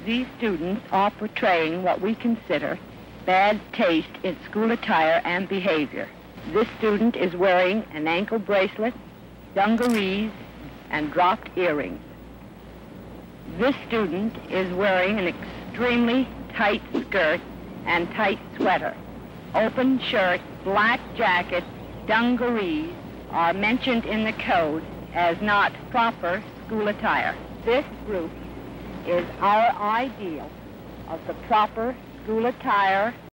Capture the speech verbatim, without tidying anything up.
These students are portraying what we consider bad taste in school attire and behavior. This student is wearing an ankle bracelet, dungarees, and dropped earrings. This student is wearing an extremely tight skirt and tight sweater. Open shirt, black jacket, dungarees are mentioned in the code as not proper school attire. This group is our ideal of the proper school attire